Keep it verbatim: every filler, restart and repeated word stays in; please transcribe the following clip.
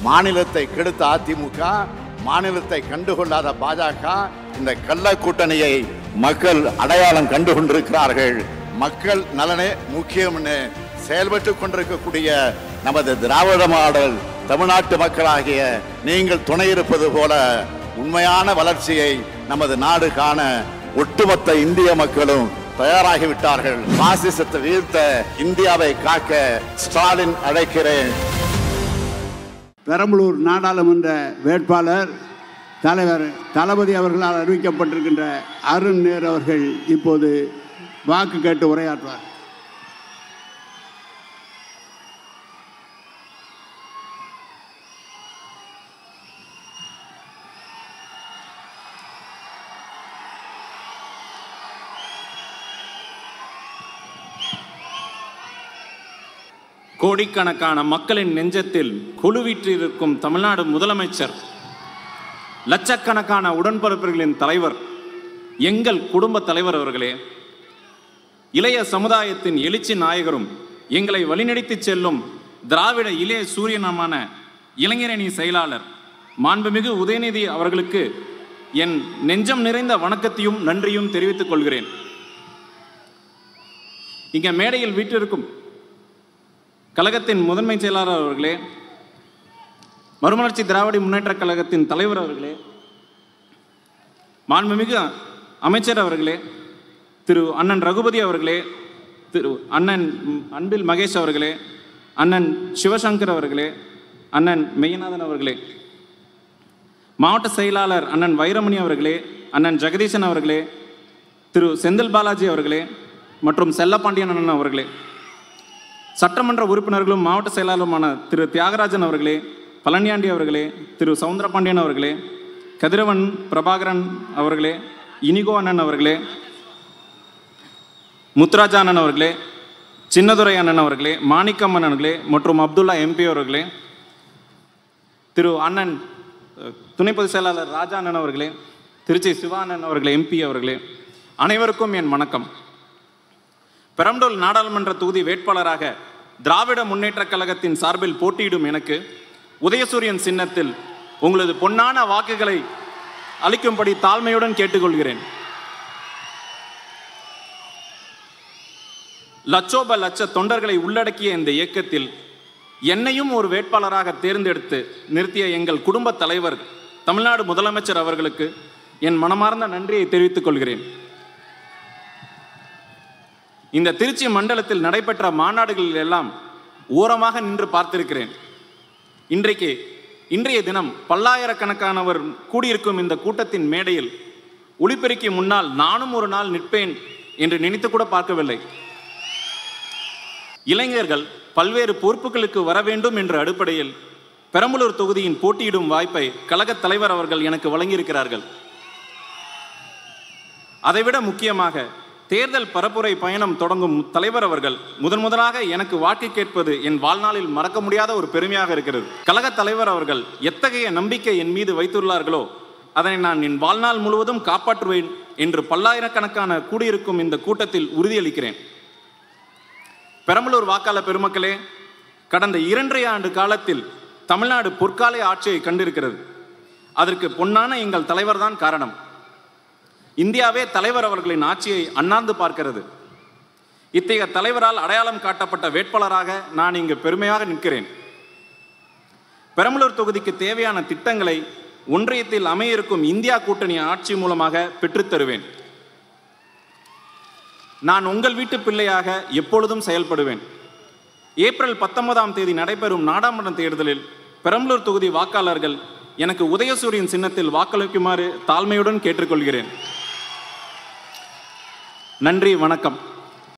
மாநிலத்தை கெடுத்த அதிமுக, மாநிலத்தை கண்டுகொள்ளாத பாஜக, இந்த கள்ள கூட்டணியை மக்கள் அடையாளம் கண்டு கொண்டிருக்கிறார்கள். மக்கள் நலனே முக்கியம்னு செயல்பட்டு கொண்டிருக்கக்கூடிய நமது திராவிட மாடல் தமிழ்நாட்டு மக்களாகிய நீங்கள் துணை இருப்பது போல உண்மையான வளர்ச்சியை நமது நாடு காண ஒட்டுமொத்த இந்திய மக்களும் தயாராகிவிட்டார்கள். பாசிசத்தை வீழ்த்த இந்தியாவை காக்க ஸ்டாலின் அழைக்கிறேன். பெரம்பலூர் நாடாளுமன்ற வேட்பாளர் தலைவர் தளபதி அவர்களால் அறிவிக்கப்பட்டிருக்கின்ற அருண் நேரு அவர்கள் இப்போது வாக்கு கேட்டு உரையாற்றுவார். கோடிக்கணக்கான மக்களின் நெஞ்சத்தில் குழுவிற்றிருக்கும் தமிழ்நாடு முதலமைச்சர், லட்சக்கணக்கான உடன்பிறப்புகளின் தலைவர், எங்கள் குடும்ப தலைவர் அவர்களே, இளைய சமுதாயத்தின் எழுச்சி நாயகரும் எங்களை வழிநடத்தி செல்லும் திராவிட இளைய சூரியனமான இளைஞரணி செயலாளர் மாண்புமிகு உதயநிதி அவர்களுக்கு என் நெஞ்சம் நிறைந்த வணக்கத்தையும் நன்றியும் தெரிவித்துக் கொள்கிறேன். இங்க மேடையில் வீட்டிற்கும் கழகத்தின் முதன்மை செயலாளர் அவர்களே, மறுமலர்ச்சி திராவிட முன்னேற்ற கழகத்தின் தலைவர் அவர்களே, மாண்புமிகு அமைச்சர் அவர்களே, திரு அண்ணன் ரகுபதி அவர்களே, திரு அண்ணன் அன்பில் மகேஷ் அவர்களே, அண்ணன் சிவசங்கர் அவர்களே, அண்ணன் மெய்யநாதன் அவர்களே, மாவட்ட செயலாளர் அண்ணன் வைரமணி அவர்களே, அண்ணன் ஜெகதீசன் அவர்களே, திரு செந்தில் பாலாஜி அவர்களே மற்றும் செல்லப்பாண்டியன் அண்ணன் அவர்களே, சட்டமன்ற உறுப்பினர்களும் மாவட்ட செயலாளருமான திரு தியாகராஜன் அவர்களே, பழனியாண்டி அவர்களே, திரு சவுந்தரபாண்டியன் அவர்களே, கதிரவன் பிரபாகரன் அவர்களே, இனிகோ அண்ணன் அவர்களே, முத்துராஜா அண்ணன் அவர்களே, சின்னதுரை அண்ணன் அவர்களே, மாணிக்கம் அண்ணன்களே மற்றும் அப்துல்லா எம்பி அவர்களே, திரு அண்ணன் துணை பொதுச் செயலாளர் ராஜா அண்ணன் அவர்களே, திருச்சி சிவா அண்ணன் அவர்களே, எம்பி அவர்களே, அனைவருக்கும் என் வணக்கம். பெரம்பலூர் நாடாளுமன்ற தொகுதி வேட்பாளராக திராவிட முன்னேற்ற கழகத்தின் சார்பில் போட்டியிடும் எனக்கு உதயசூரியன் சின்னத்தில் உங்களது பொன்னான வாக்குகளை அளிக்கும்படி தாழ்மையுடன் கேட்டுக்கொள்கிறேன். லட்சோப லட்ச தொண்டர்களை உள்ளடக்கிய இந்த இயக்கத்தில் என்னையும் ஒரு வேட்பாளராக தேர்ந்தெடுத்து நிறுத்திய எங்கள் குடும்ப தலைவர் தமிழ்நாடு முதலமைச்சர் அவர்களுக்கு என் மனமார்ந்த நன்றியை தெரிவித்துக் கொள்கிறேன். இந்த திருச்சி மண்டலத்தில் நடைபெற்ற மாநாடுகளில் எல்லாம் ஓரமாக நின்று பார்த்திருக்கிறேன். இன்றைக்கு இன்றைய தினம் பல்லாயிரக்கணக்கானவர் கூடியிருக்கும் இந்த கூட்டத்தின் மேடையில் ஒளிபெருக்கி முன்னால் நானும் ஒரு நாள் நிற்பேன் என்று நினைத்து கூட பார்க்கவில்லை. இளைஞர்கள் பல்வேறு பொறுப்புகளுக்கு வர வேண்டும் என்ற அடிப்படையில் பெரம்பலூர் தொகுதியின் போட்டியிடும் வாய்ப்பை கழக தலைவர் அவர்கள் எனக்கு வழங்கியிருக்கிறார்கள். அதைவிட முக்கியமாக தேர்தல் பரப்புரை பயணம் தொடங்கும் தலைவர் அவர்கள் முதன் முதலாக எனக்கு வாக்கு கேட்பது என் வாழ்நாளில் மறக்க முடியாத ஒரு பெருமையாக இருக்கிறது. கழக தலைவர் அவர்கள் எத்தகைய நம்பிக்கை என் மீது வைத்துள்ளார்களோ அதனை நான் என் வாழ்நாள் முழுவதும் காப்பாற்றுவேன் என்று பல்லாயிரக்கணக்கான கூடியிருக்கும் இந்த கூட்டத்தில் உறுதியளிக்கிறேன். பெரம்பலூர் வாக்காளர் பெருமக்களே, கடந்த இரண்டரை ஆண்டு காலத்தில் தமிழ்நாடு பொற்கால ஆட்சியை கண்டிருக்கிறது. அதற்கு பொன்னான எங்கள் தலைவர் தான் காரணம். இந்தியாவே தலைவர் அவர்களின் ஆட்சியை அண்ணாந்து பார்க்கிறது. இத்தகைய தலைவரால் அடையாளம் காட்டப்பட்ட வேட்பாளராக நான் இங்கு பெருமையாக நிற்கிறேன். பெரம்பலூர் தொகுதிக்கு தேவையான திட்டங்களை ஒன்றியத்தில் அமையிருக்கும் இந்தியா கூட்டணி ஆட்சி மூலமாக பெற்றுத்தருவேன். நான் உங்கள் வீட்டு பிள்ளையாக எப்பொழுதும் செயல்படுவேன். ஏப்ரல் பத்தொன்பதாம் தேதி நடைபெறும் நாடாளுமன்ற தேர்தலில் பெரம்பலூர் தொகுதி வாக்காளர்கள் எனக்கு உதயசூரியன் சின்னத்தில் வாக்களிக்குமாறு தாழ்மையுடன் கேட்டுக்கொள்கிறேன். நன்றி, வணக்கம்.